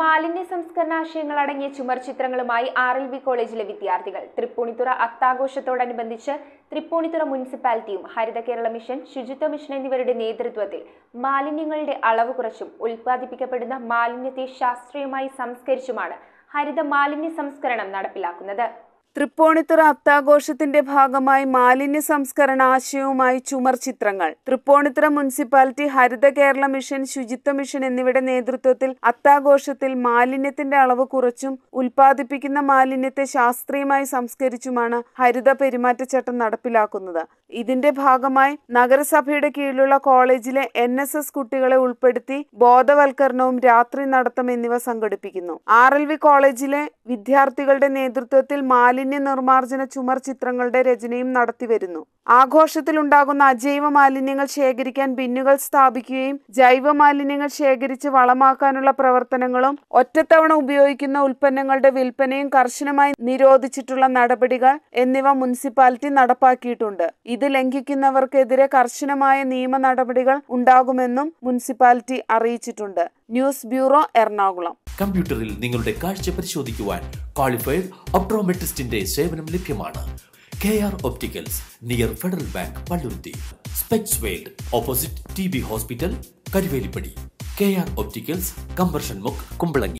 മാലിന്യ സംസ്കരണാശയങ്ങൾ അടങ്ങിയ ചുമർചിത്രങ്ങളുമായി RLV കോളേജിലെ വിദ്യാർത്ഥികൾ തൃപ്പൂണിത്തുറ അത്താഘോഷത്തോടനുബന്ധിച്ച് തൃപ്പൂണിത്തുറ മുനിസിപ്പാലിറ്റിയും ഹരിത കേരള മിഷൻ, ശുചിത്വ മിഷൻ എന്നിവരുടെ നേതൃത്വത്തിൽ മാലിന്യങ്ങളുടെ അളവ് കുറച്ചും ഉൽപ്പാദിപ്പിക്കപ്പെടുന്ന മാലിന്യത്തെ ശാസ്ത്രീയമായി സംസ്കരിച്ചുമാണ് ഹരിത മാലിന്യ സംസ്കരണം നടപ്പിലാക്കുന്നത്. തൃപ്പൂണിത്തുറ അത്താഘോഷത്തിന്റെ ഭാഗമായി മാലിന്യ സംസ്കരണ ആശയവുമായി ചുമർചിത്രങ്ങൾ. Thrippunithura municipality, Haritha Kerala mission, Suchitwa mission എന്നിവയുടെ നേതൃത്വത്തിൽ അത്താഘോഷത്തിൽ മാലിന്യത്തിന്റെ അളവ് കുറച്ചും ഉൽപ്പാദിപ്പിക്കുന്ന മാലിന്യത്തെ ശാസ്ത്രീയമായി സംസ്കരിച്ചുമാണ് ഹരിത പെരുമാറ്റച്ചട്ടം നടപ്പിലാക്കുന്നത്. ഇതിന്റെ ഭാഗമായി നഗരസഭയുടെ കീഴിലുള്ള കോളേജിലെ NSS കുട്ടികളെ ഉൾപ്പെടുത്തി ബോധവൽക്കരണവും രാത്രി നടത്തം എന്നിവ സംഘടിപ്പിക്കുന്നു. RLV കോളേജിലെ വിദ്യാർത്ഥികളുടെ നേതൃത്വത്തിൽ മാലിന്യ നിർമ്മാർജ്ജന ചുമർ ചിത്രങ്ങളുടെ രചനയും നടത്തിവരുന്നു. ആഘോഷത്തിലുണ്ടാകുന്ന അജൈവ മാലിന്യങ്ങൾ ശേഖരിക്കാൻ ബിന്നുകൾ സ്ഥാപിക്കുകയും ജൈവ മാലിന്യങ്ങൾ ശേഖരിച്ച് വളമാക്കാനുള്ള പ്രവർത്തനങ്ങളും ഒറ്റത്തവണ ഉപയോഗിക്കുന്ന ഉൽപ്പന്നങ്ങളുടെ വിൽപ്പനയും കർശനമായി നിരോധിച്ചിട്ടുള്ള നടപടികൾ എന്നിവ മുനിസിപ്പാലിറ്റി നടപ്പാക്കിയിട്ടുണ്ട്. ഇത് ലംഘിക്കുന്നവർക്കെതിരെ കർശനമായ നിയമ നടപടികൾ ഉണ്ടാകുമെന്നും മുനിസിപ്പാലിറ്റി അറിയിച്ചിട്ടുണ്ട്. News bureau, Ernakulam. കമ്പ്യൂട്ടറിൽ നിങ്ങളുടെ കാഴ്ച പരിശോധിക്കുവാൻ ക്വാളിഫൈഡ് ഒപ്ട്രോമെട്രിസ്റ്റിന്റെ സേവനം ലഭ്യമാണ്. KR Opticals, near Federal Bank, Palluruthy. Specs World, opposite TB hospital, Karuvelippady. KR Opticals, കമ്പർഷൻ മുക്ക്, കുമ്പളങ്ങി.